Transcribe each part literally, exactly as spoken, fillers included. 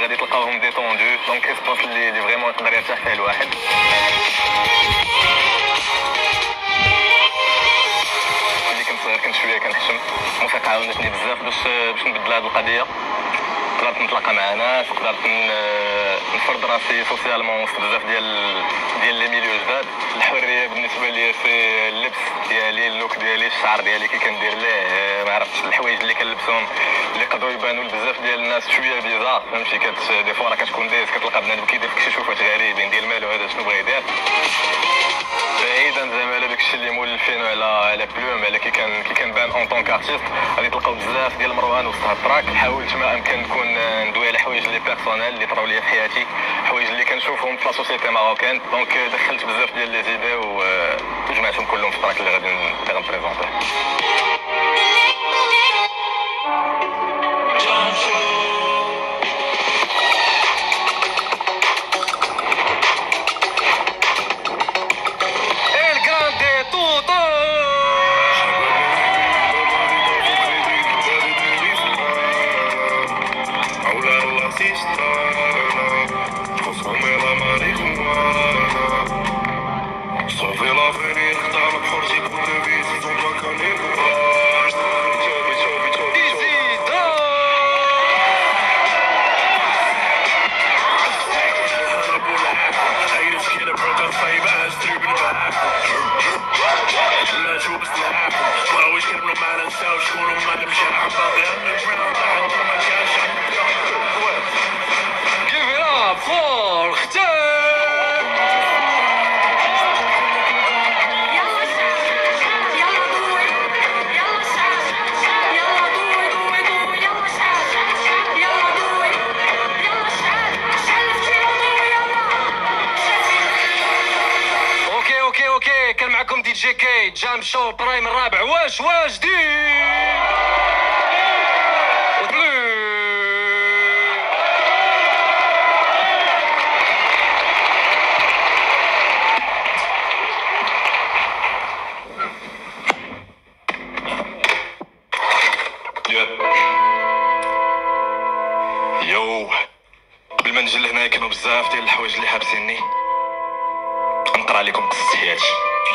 غادي تلقاوهم ديتوندو، دونك اسباس اللي اللي فريمون يقدر يرتاح فيه الواحد. ملي كنت صغير كنت شويه كنحشم، الموسيقى عاونتني بزاف باش باش نبدل هذه القضيه. قدرت نتلاقى مع ناس، قدرت نفرض راسي سوسيالمون وسط بزاف ديال ديال لي ميليو جداد. الحريه بالنسبه لي سي اللبس ديالي، اللوك ديالي، الشعر ديالي كي كندير ليه، ما عرفتش الحوايج اللي كنلبسهم اللي يقدروا يبانوا لبزاف ديال الناس شويه بيزار، فهمتي؟ كت دي فوا راه كتكون دايز كتلقى بنادم كيدير شي شوفات غريبين ديال مالو هذا شنو بغا يدير، بعيدا زعما على داكشي اللي مولفين على على بلوم على كي كان كي كنبان اون طون كارتيست. غادي تلقاو بزاف ديال المروان وسط هاد التراك. حاولت ما امكن نكون ندوي على حوايج اللي بيرسونيل اللي طراو ليا في حياتي، حوايج اللي كنشوفهم في لا سوسيتي ماروكان، دونك دخلت بزاف ديال لي زيدي وجمعتهم كلهم في التراك اللي غادي اللي غنبريزونطيه. كان معكم دي جي كي جام شو برايم الرابع. واش واش دي يو. قبل ما نجي لهنا كانوا بزاف ديال الحوايج اللي حابسيني، نقرا لكم قصة حياتي.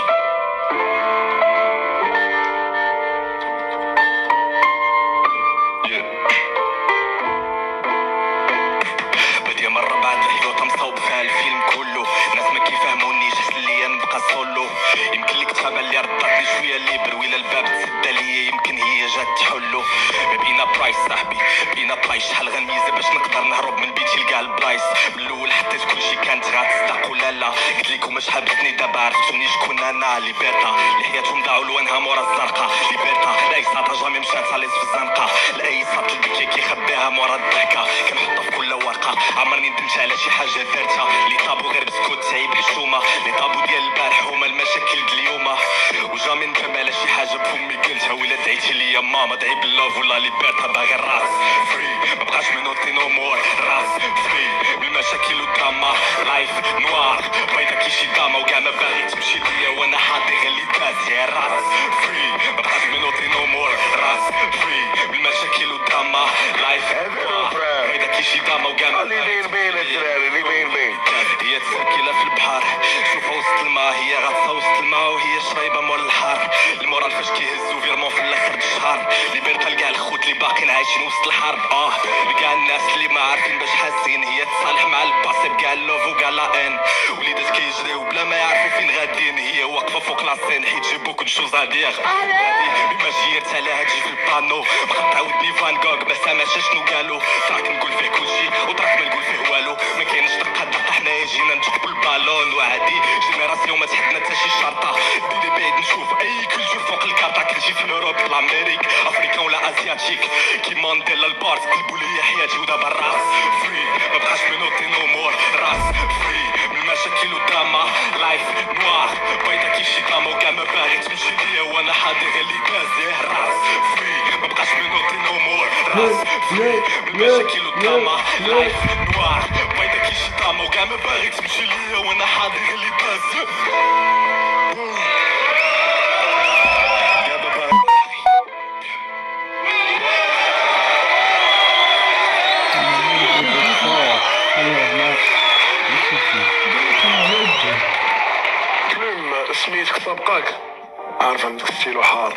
بدي مرة بعد الحيوط مصوب فيها الفيلم كله، ناس ما كيفهمونيش حس ليا نبقى سولو. يمكن لك تفهم اللي ردتني شوية ليبر، ولا الباب تسد ليا يمكن هي جات تحلو. ما بينا برايس صاحبي بينا برايس، شحال غنميزة باش نقدر نهرب من بيتي لكاع البلايص. من الاول حطيت كلشي كانت غتصدق ولا لا، قلت لكم اش حبسني دابا عرفتوني شكون انا. ليبرتا اللي حياتهم ضاعوا لوانها مورا الزرقاء، ليبرتا لاي ساطا جامي مشات صاليس في الزنقه، لاي ساط البكي كيخبيها مورا الضحكه. كنحطها في كل ورقه، عمرني ندمت على شي حاجه درتها. لي طابو غير بسكوت تعيب حشومه، لي طابو ديال البارح هما المشاكل د اليوم. وجامي ندم على شي حاجه بفمي قلتها، ولا دعيتي ليا ماما دعي باللوف ولا ليبرتا باغي الراس فري. مبقاش منوطي نو مور راس فري من المشاكل والدراما. لايف نوار بيضا كيشي داما، وكاع ما باغي تمشي ليا وانا حاضي غير لي باس يا راس فري. مبقاش منوطي نو مور راس فري من المشاكل والدراما. لايف نوار بيضا كيشي داما، وكاع ما باغي هي تسركيلة في البحر، شوفها وسط الماء هي غاصة وسط الماء، وهي شريبة مول الحار. المورال فاش كيهزو فيرمون في الاخر الشهر. ليبرتا لكاع الخوت اللي باقيين عايشين وسط الحرب، اه لكاع الناس اللي ما عارفين باش حاسين. هي تصالح مع الباسي بكاع اللوف وكاع لا ان، وليدات كيجريو بلا ما يعرفوا فين غاديين. هي واقفة فوق لاسين حيت جي بوكو دو شوز ادير. بما جيرت عليها تجي في البانو، بقات تعاودني فان غوغ ما سامعش شنو قالو. تراك نقول فيه كلشي وتراك ما نقول فيه والو، ما كاينش دقة دقة حنايا جينا نجقبو البالون. وعادي جينيراسيون ما تحدنا حتى شي شرطة، ديري بعيد نشوف اي كلتور فوق الكارطة. كنجي في اوروب لامريك افريكان ولا اسياتيك، كي مانديلا البارت قلبو ليا حياتي ودابا الراس فري. مبقاش منوطي نو مور راس فري من المشاكل والدراما. لايف نوار بيضا كيشي داما، وكاع ما باغي تمشي ليا وانا حاضي غير لي باس يا راس فري. مبقاش منوطي نو مور راس فري من المشاكل والدراما. لايف نوار بيضا كيشي داما، وكاع ما باغي تمشي ليا وانا حاضي غير لي باس. Oh. المهم سميتك سابقاك، عارف عندك ستيلو حار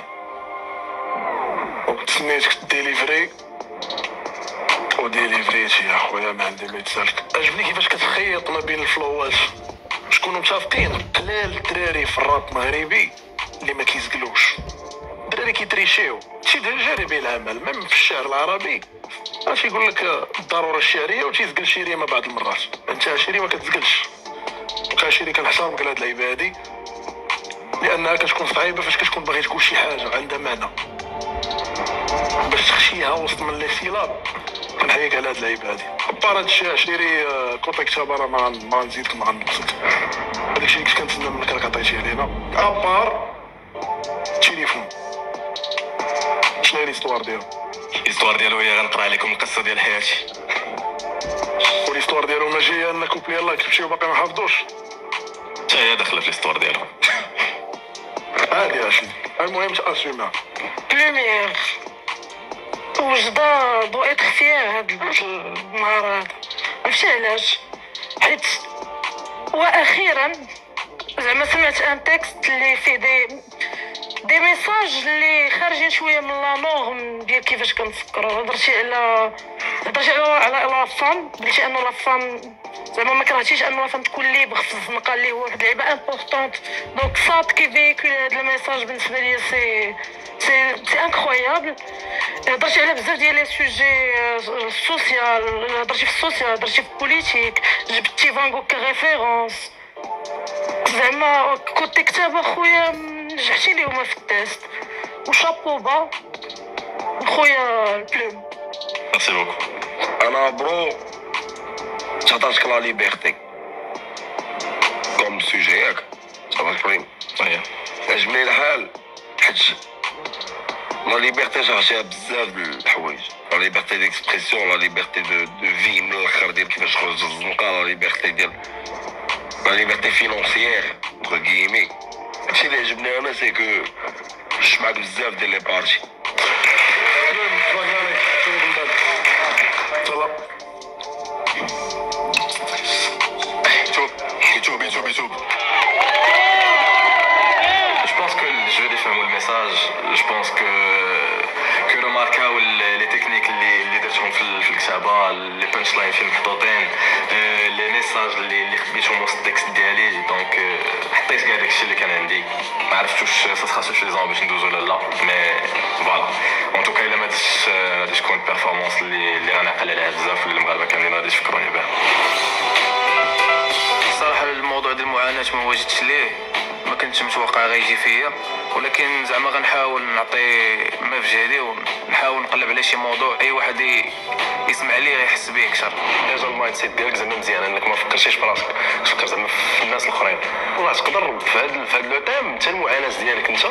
وتسميتك ديليفري وديليفريتي يا خويا، ما عندي ما يتسالك. عجبني كيفاش كتخيط ما بين الفلوات، شكونوا متفقين قلال الدراري في الراب المغربي اللي ما كيزقلوش، الدراري كيتريشيو شي تجارب العمل ميم في الشعر العربي اش يقول لك الضروره الشعريه وتيزقل شي ريمه بعض المرات، انت شي ريمه ما كتزقلش. وكاشيري كنحترمك على هاد اللعيبه هادي لانها كتكون صعيبه فاش كتكون باغي تقول شي حاجه عندها معنى باش تخشيها وسط من لي سيلاب. كنحييك على هاد اللعيبه هادي. ابار هادشي عشيري كونتاكت شابه ما ما نزيدك ما غنقصك، هاداكشي اللي كنت كنتسنى منك راك عطيتيه لينا. ابار التليفون شنو هي ليستوار ديالو؟ الاستوار ديالو هي غنقرا عليكم القصه ديال حياتي. وليستوار ديالو ما جايه ان كوبلي يلاه كتمشيو باقي ما حافظوش، حتى هي داخله في الاستوار ديالو. عادي اصاحبي، المهم تاسيومها. بلوميير وجدا دو اتر فيير هاد النهار هذا، عرفتي علاش؟ حيت واخيرا زعما سمعت ان تكست اللي فيه دي دي ميساج اللي خارجين شويه من لا نورم ديال كيفاش كنفكروا. هضرتي على هضرتي على على لا فام، قلتي ان لا فام زعما ما كرهتيش ان لا فام تكون ليبر في الزنقه اللي هو واحد اللعيبه امبورطونت. دونك صاد كي فيكول هاد الميساج بالنسبه ليا سي سي سي انكرويابل. هضرتي على بزاف ديال لي سوجي سوسيال، هضرتي في السوسيال، هضرتي في البوليتيك، جبتي فان غوغ كريفيرونس. زعما كنت كتاب اخويا نجحتي ليهم في التيست وشابو با خويا البلوم. ميرسي بوكو. انا برو تعطاتك لا ليبرتي كوم سوجي ياك صافي فريم. اييه عجبني الحال حيت لا ليبرتي جرتيها بزاف د الحوايج، لا ليبرتي ديكسبرسيون، لا ليبرتي دو دو في من الاخر ديال كيفاش تخرج الزنقه، لا ليبرتي ديال لا ليبرتي فينونسيير entre guillemets. هادشي اللي عجبني انا سي كو جوج معاك بزاف ديال لي بارتي. يوتيوب يوتيوب يوتيوب. Je pense que je vais défendre le message. Je pense que que remarquaو les techniques اللي اللي درتهم في في الكتابه، لي بانش لاين فين محطوطين، لي ميساج اللي اللي خبيتهم وسط التكست ديالي. دونك حطيت كاع داكشي اللي كان عندي. ما عرفتش واش سا سخا سوفيزون باش ندوزو ولا لا، مي فوالا اون توكا الا ما درتش غادي تكون بيرفورمانس اللي اللي غنعقل عليها بزاف واللي المغاربه كاملين غادي يفكروني بها. الصراحه الموضوع ديال المعاناه ما واجدتش ليه، ما كنتش متوقع غيجي فيا، ولكن زعما غنحاول نعطي ما في جهدي ونحاول نقلب على شي موضوع اي واحد يسمع ليه غيحس بيه اكثر. ديجا المايند سيت ديالك زعما مزيان انك ما فكرتيش في راسك، تفكر زعما في الناس الاخرين. والله تقدر في هذا في هذا لو تيم حتى المعاناه ديالك انت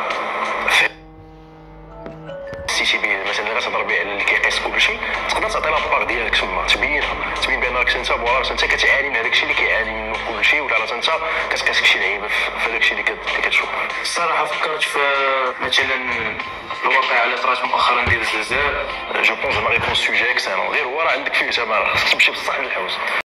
سيتي بيه مثلا اللي غتهضر به على اللي كيقيس كلشي، تقدر تعطي لاباغ ديالك تما تبينها، تبين بان راك انت فوالا راك انت كتعاني من هذاك الشيء اللي كيعاني منه كلشي، ولا راك انت كتقيس شي لعيبه في هذاك الشيء اللي كتشوف. الصراحه فكرت في مثلا الواقع اللي طرات مؤخرا ديال الزلزال. جو بونس زعما غيكون سوجي اكسلون، غير هو راه عندك فيه زعما خاصك تمشي بصح للحوس.